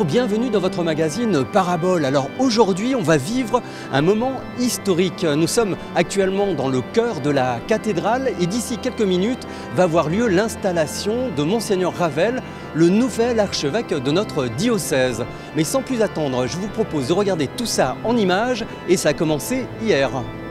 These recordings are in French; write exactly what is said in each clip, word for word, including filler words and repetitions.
bienvenue dans votre magazine Parabole. Alors aujourd'hui, on va vivre un moment historique. Nous sommes actuellement dans le cœur de la cathédrale et d'ici quelques minutes va avoir lieu l'installation de Monseigneur Ravel, le nouvel archevêque de notre diocèse. Mais sans plus attendre, je vous propose de regarder tout ça en images et ça a commencé hier.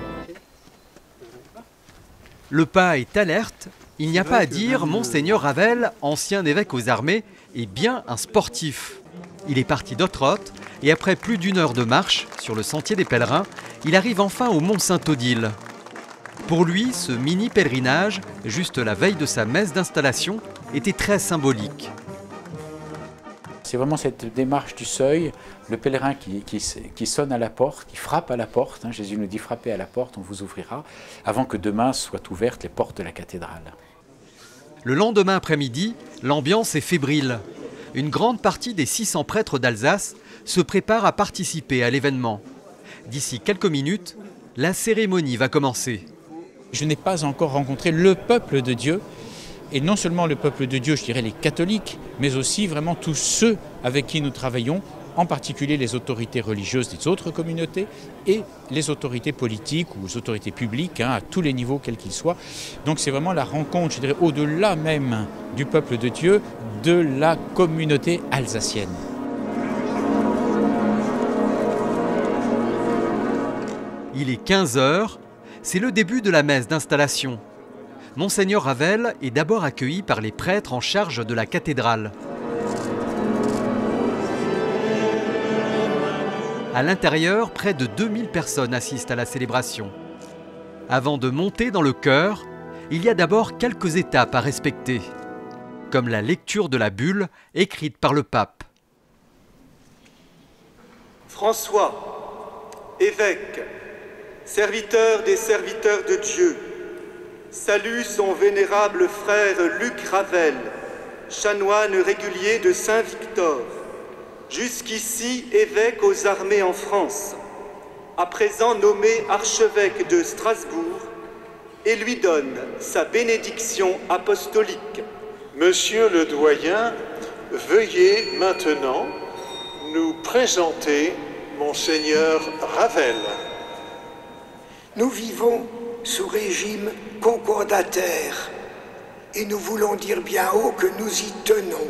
Le pas est alerte. Il n'y a pas à dire, Monseigneur Ravel, ancien évêque aux armées, est bien un sportif. Il est parti d'Ottrott et après plus d'une heure de marche sur le sentier des pèlerins, il arrive enfin au Mont Saint-Odile. Pour lui, ce mini-pèlerinage, juste la veille de sa messe d'installation, était très symbolique. C'est vraiment cette démarche du seuil, le pèlerin qui, qui, qui sonne à la porte, qui frappe à la porte. Hein, Jésus nous dit « frappez à la porte, on vous ouvrira », avant que demain soient ouvertes les portes de la cathédrale. Le lendemain après-midi, l'ambiance est fébrile. Une grande partie des six cents prêtres d'Alsace se préparent à participer à l'événement. D'ici quelques minutes, la cérémonie va commencer. Je n'ai pas encore rencontré le peuple de Dieu, et non seulement le peuple de Dieu, je dirais les catholiques, mais aussi vraiment tous ceux avec qui nous travaillons, en particulier les autorités religieuses des autres communautés et les autorités politiques ou les autorités publiques, hein, à tous les niveaux quels qu'ils soient. Donc c'est vraiment la rencontre, je dirais, au-delà même du peuple de Dieu, de la communauté alsacienne. Il est quinze heures, c'est le début de la messe d'installation. Monseigneur Ravel est d'abord accueilli par les prêtres en charge de la cathédrale. À l'intérieur, près de deux mille personnes assistent à la célébration. Avant de monter dans le chœur, il y a d'abord quelques étapes à respecter, comme la lecture de la bulle écrite par le pape. François, évêque, serviteur des serviteurs de Dieu, salue son vénérable frère Luc Ravel, chanoine régulier de Saint-Victor, jusqu'ici évêque aux armées en France, à présent nommé archevêque de Strasbourg, et lui donne sa bénédiction apostolique. Monsieur le doyen, veuillez maintenant nous présenter Monseigneur Ravel. Nous vivons sous régime concordataire et nous voulons dire bien haut que nous y tenons.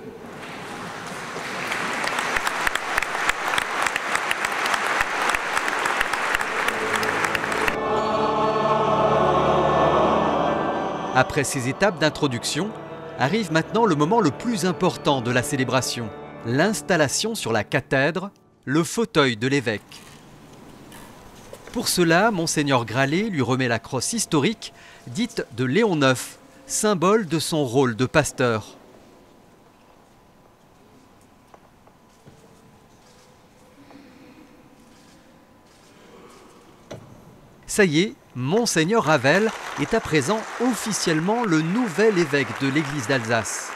Après ces étapes d'introduction, arrive maintenant le moment le plus important de la célébration, l'installation sur la cathèdre, le fauteuil de l'évêque. Pour cela, Monseigneur Gralet lui remet la crosse historique, dite de Léon neuf, symbole de son rôle de pasteur. Ça y est, Monseigneur Ravel est à présent officiellement le nouvel évêque de l'Église d'Alsace.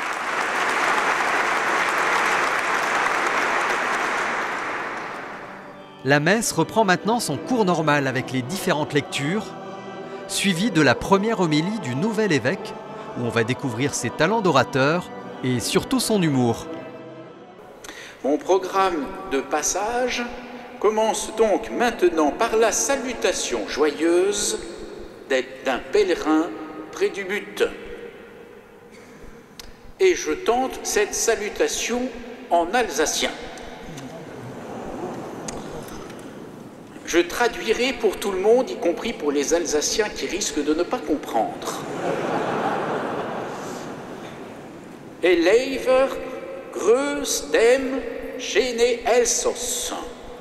La messe reprend maintenant son cours normal avec les différentes lectures, suivie de la première homélie du nouvel évêque, où on va découvrir ses talents d'orateur et surtout son humour. Mon programme de passage commence donc maintenant par la salutation joyeuse d'un pèlerin près du but. Et je tente cette salutation en alsacien. Je traduirai pour tout le monde, y compris pour les Alsaciens qui risquent de ne pas comprendre. Elever grüß dem Gene Elsos.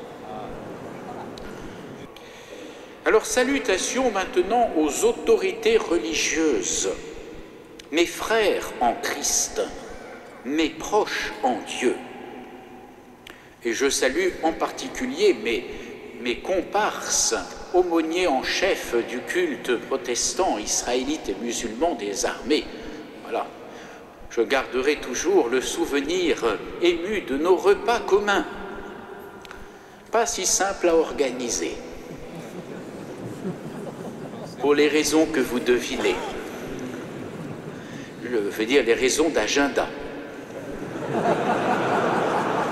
Alors, salutations maintenant aux autorités religieuses, mes frères en Christ, mes proches en Dieu. Et je salue en particulier mes, mes comparses, aumôniers en chef du culte protestant, israélite et musulman des armées. Voilà. Je garderai toujours le souvenir ému de nos repas communs, pas si simple à organiser. Pour les raisons que vous devinez. Je veux dire les raisons d'agenda.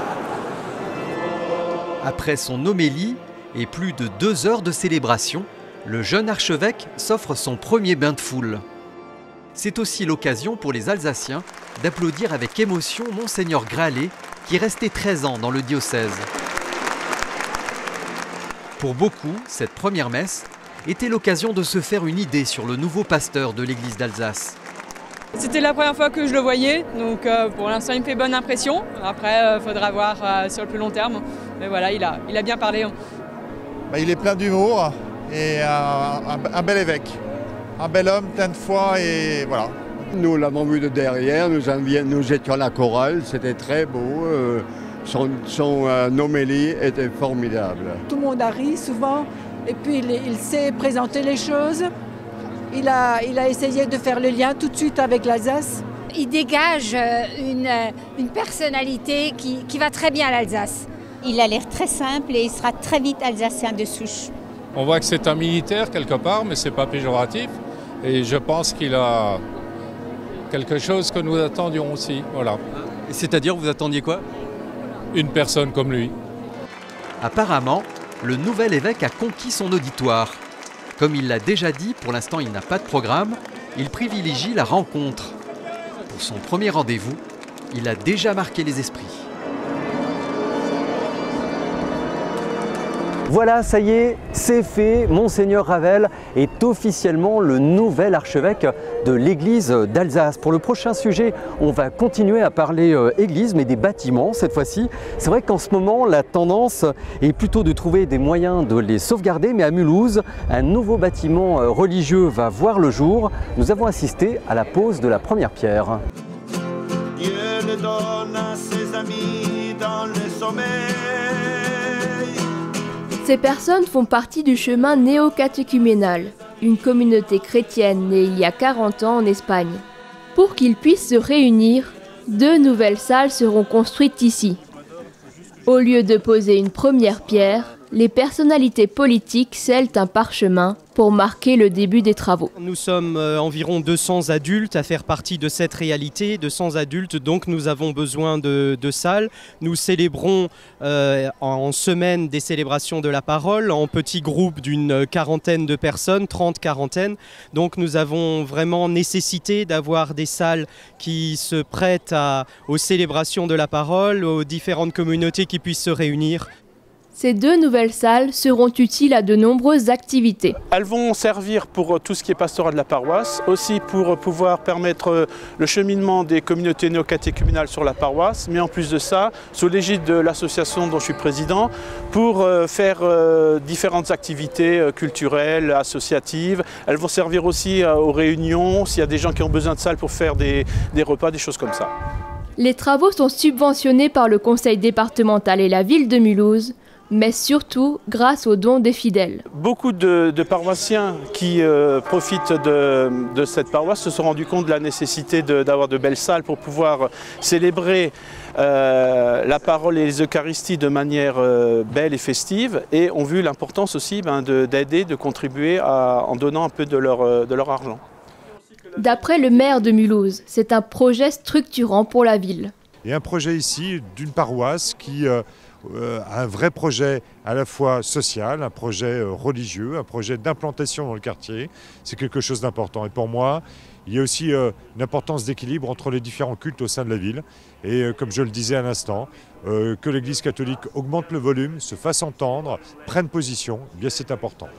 Après son homélie et plus de deux heures de célébration, le jeune archevêque s'offre son premier bain de foule. C'est aussi l'occasion pour les Alsaciens d'applaudir avec émotion Monseigneur Gralet, qui est resté treize ans dans le diocèse. Pour beaucoup, cette première messe était l'occasion de se faire une idée sur le nouveau pasteur de l'église d'Alsace. C'était la première fois que je le voyais, donc euh, pour l'instant il me fait bonne impression. Après, il euh, faudra voir euh, sur le plus long terme. Mais voilà, il a, il a bien parlé. Bah, il est plein d'humour et un, un, un bel évêque. Un bel homme, plein de foi et voilà. Nous l'avons vu de derrière, nous, avions, nous étions à la chorale, c'était très beau. Euh, son son euh, homélie était formidable. Tout le monde a ri souvent et puis il, il sait présenter les choses. Il a, il a essayé de faire le lien tout de suite avec l'Alsace. Il dégage une, une personnalité qui, qui va très bien à l'Alsace. Il a l'air très simple et il sera très vite alsacien de souche. On voit que c'est un militaire quelque part, mais ce n'est pas péjoratif. Et je pense qu'il a quelque chose que nous attendions aussi. Voilà. C'est-à-dire, vous attendiez quoi? Une personne comme lui. Apparemment, le nouvel évêque a conquis son auditoire. Comme il l'a déjà dit, pour l'instant il n'a pas de programme, il privilégie la rencontre. Pour son premier rendez-vous, il a déjà marqué les esprits. Voilà, ça y est, c'est fait. Monseigneur Ravel est officiellement le nouvel archevêque de l'église d'Alsace. Pour le prochain sujet, on va continuer à parler euh, église, mais des bâtiments cette fois-ci. C'est vrai qu'en ce moment, la tendance est plutôt de trouver des moyens de les sauvegarder, mais à Mulhouse, un nouveau bâtiment euh, religieux va voir le jour. Nous avons assisté à la pose de la première pierre. Dieu le donne à ses amis dans le sommeil. Ces personnes font partie du chemin néo-catéchuménal, une communauté chrétienne née il y a quarante ans en Espagne. Pour qu'ils puissent se réunir, deux nouvelles salles seront construites ici. Au lieu de poser une première pierre, les personnalités politiques scellent un parchemin pour marquer le début des travaux. Nous sommes euh, environ deux cents adultes à faire partie de cette réalité, deux cents adultes, donc nous avons besoin de, de salles. Nous célébrons euh, en semaine des célébrations de la parole, en petits groupes d'une quarantaine de personnes, trente, quarantaine. Donc nous avons vraiment nécessité d'avoir des salles qui se prêtent à, aux célébrations de la parole, aux différentes communautés qui puissent se réunir. Ces deux nouvelles salles seront utiles à de nombreuses activités. Elles vont servir pour tout ce qui est pastorat de la paroisse, aussi pour pouvoir permettre le cheminement des communautés néo-catéchuménales sur la paroisse, mais en plus de ça, sous l'égide de l'association dont je suis président, pour faire différentes activités culturelles, associatives. Elles vont servir aussi aux réunions, s'il y a des gens qui ont besoin de salles pour faire des, des repas, des choses comme ça. Les travaux sont subventionnés par le conseil départemental et la ville de Mulhouse, mais surtout grâce aux dons des fidèles. Beaucoup de, de paroissiens qui euh, profitent de, de cette paroisse se sont rendus compte de la nécessité d'avoir de, de belles salles pour pouvoir célébrer euh, la parole et les Eucharisties de manière euh, belle et festive, et ont vu l'importance aussi ben, d'aider, de, de contribuer à, en donnant un peu de leur, de leur argent. D'après le maire de Mulhouse, c'est un projet structurant pour la ville. Il y a un projet ici d'une paroisse qui euh, Euh, un vrai projet à la fois social, un projet euh, religieux, un projet d'implantation dans le quartier. C'est quelque chose d'important. Et pour moi, il y a aussi euh, une importance d'équilibre entre les différents cultes au sein de la ville. Et euh, comme je le disais à l'instant, euh, que l'Église catholique augmente le volume, se fasse entendre, prenne position, eh bien c'est important.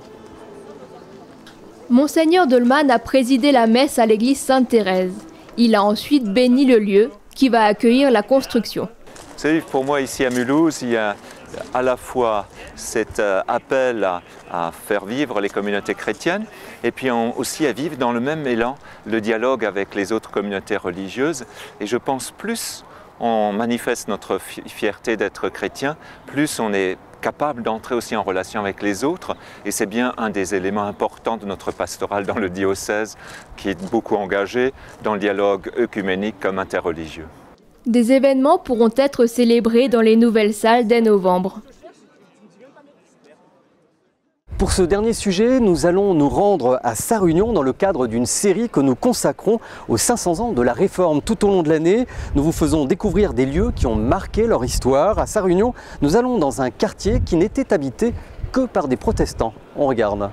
Monseigneur Dolman a présidé la messe à l'église Sainte-Thérèse. Il a ensuite béni le lieu qui va accueillir la construction. Vous savez, pour moi, ici à Mulhouse, il y a à la fois cet appel à, à faire vivre les communautés chrétiennes et puis on, aussi à vivre dans le même élan le dialogue avec les autres communautés religieuses. Et je pense plus on manifeste notre fierté d'être chrétien, plus on est capable d'entrer aussi en relation avec les autres. Et c'est bien un des éléments importants de notre pastoral dans le diocèse qui est beaucoup engagé dans le dialogue œcuménique comme interreligieux. Des événements pourront être célébrés dans les nouvelles salles dès novembre. Pour ce dernier sujet, nous allons nous rendre à Sarre-Union dans le cadre d'une série que nous consacrons aux cinq cents ans de la Réforme. Tout au long de l'année, nous vous faisons découvrir des lieux qui ont marqué leur histoire. À Sarre-Union, nous allons dans un quartier qui n'était habité que par des protestants. On regarde.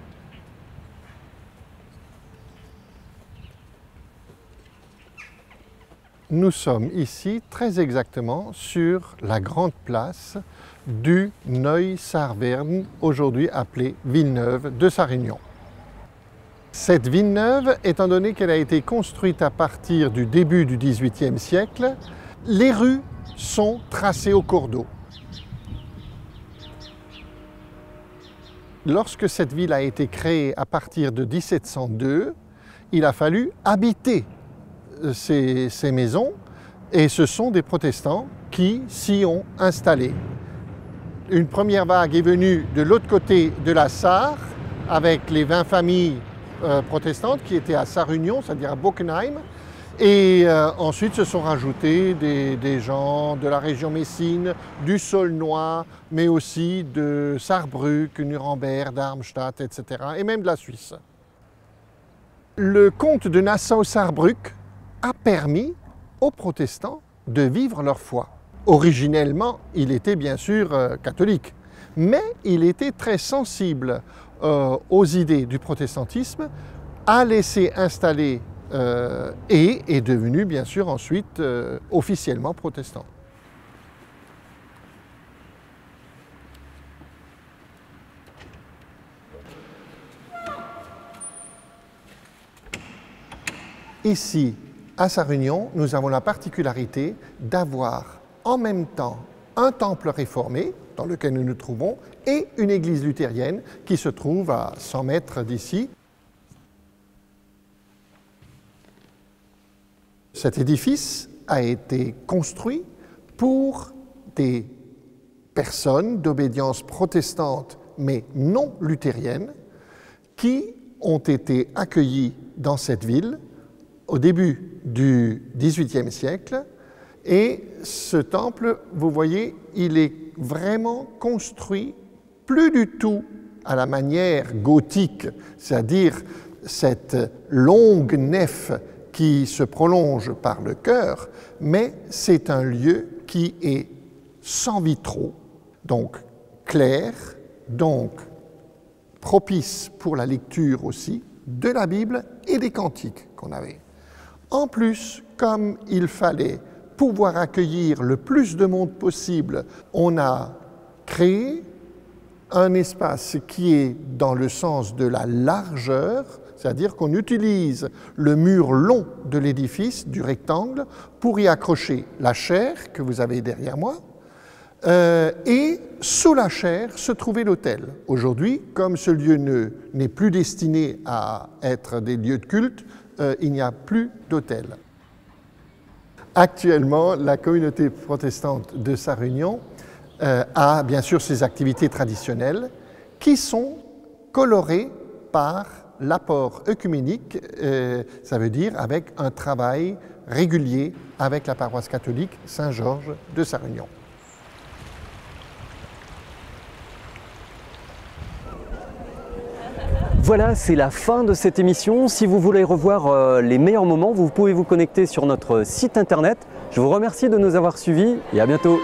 Nous sommes ici très exactement sur la grande place du Neuilly-Sarre-Verne, aujourd'hui appelée Villeneuve de Sarre-Union. Cette Villeneuve, étant donné qu'elle a été construite à partir du début du dix-huitième siècle, les rues sont tracées au cours d'eau. Lorsque cette ville a été créée à partir de mille sept cent deux, il a fallu habiter Ces, ces maisons, et ce sont des protestants qui s'y ont installés. Une première vague est venue de l'autre côté de la Sarre, avec les vingt familles euh, protestantes qui étaient à Sarre-Union, c'est-à-dire à Bockenheim, et euh, ensuite se sont rajoutés des, des gens de la région Messine, du Saulnois, mais aussi de Saarbrück, Nuremberg, Darmstadt, et cetera, et même de la Suisse. Le comte de Nassau-Saarbrück a permis aux protestants de vivre leur foi. Originellement, il était bien sûr euh, catholique, mais il était très sensible euh, aux idées du protestantisme, a laissé installer euh, et est devenu bien sûr ensuite euh, officiellement protestant. Ici, à Sarre-Union, nous avons la particularité d'avoir en même temps un temple réformé, dans lequel nous nous trouvons, et une église luthérienne qui se trouve à cent mètres d'ici. Cet édifice a été construit pour des personnes d'obédience protestante, mais non luthérienne, qui ont été accueillies dans cette ville au début du dix-huitième siècle, et ce temple, vous voyez, il est vraiment construit plus du tout à la manière gothique, c'est-à-dire cette longue nef qui se prolonge par le chœur, mais c'est un lieu qui est sans vitraux, donc clair, donc propice pour la lecture aussi de la Bible et des cantiques qu'on avait. En plus, comme il fallait pouvoir accueillir le plus de monde possible, on a créé un espace qui est dans le sens de la largeur, c'est-à-dire qu'on utilise le mur long de l'édifice, du rectangle, pour y accrocher la chaire que vous avez derrière moi, euh, et sous la chaire se trouvait l'autel. Aujourd'hui, comme ce lieu ne, n'est plus destiné à être des lieux de culte, Euh, il n'y a plus d'autel. Actuellement, la communauté protestante de Sarre-Union euh, a bien sûr ses activités traditionnelles qui sont colorées par l'apport œcuménique, euh, ça veut dire avec un travail régulier avec la paroisse catholique Saint-Georges de Sarre-Union. Voilà, c'est la fin de cette émission. Si vous voulez revoir euh, les meilleurs moments, vous pouvez vous connecter sur notre site internet. Je vous remercie de nous avoir suivis et à bientôt.